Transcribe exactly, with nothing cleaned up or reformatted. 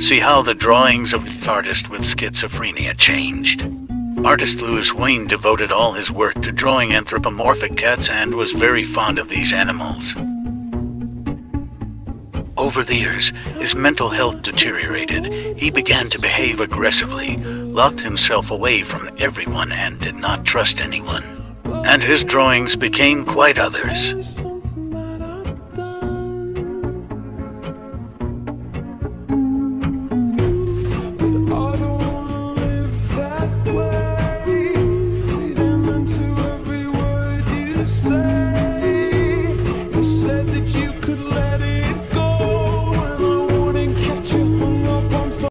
See how the drawings of the artist with schizophrenia changed. Artist Louis Wayne devoted all his work to drawing anthropomorphic cats and was very fond of these animals. Over the years, his mental health deteriorated. He began to behave aggressively, locked himself away from everyone, and did not trust anyone. And his drawings became quite others.